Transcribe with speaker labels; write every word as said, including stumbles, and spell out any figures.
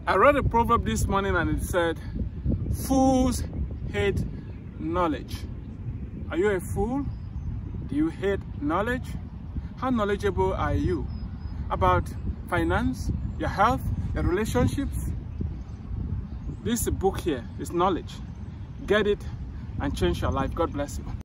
Speaker 1: I read a proverb this morning and it said, fools hate knowledge. Are you a fool? Do you hate knowledge? How knowledgeable are you about finance, your health, your relationships? This book here is knowledge. Get it and change your life. God bless you.